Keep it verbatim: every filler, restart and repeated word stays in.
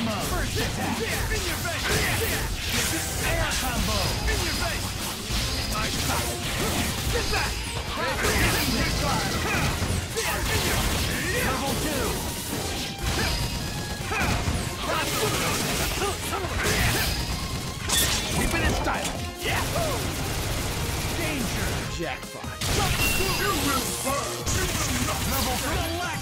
ammo. First attack. In your face. Air combo. In your face. My shot. Get back. Level two. Keep it in style. Danger. Jackpot. You will burn. You will not. Level three.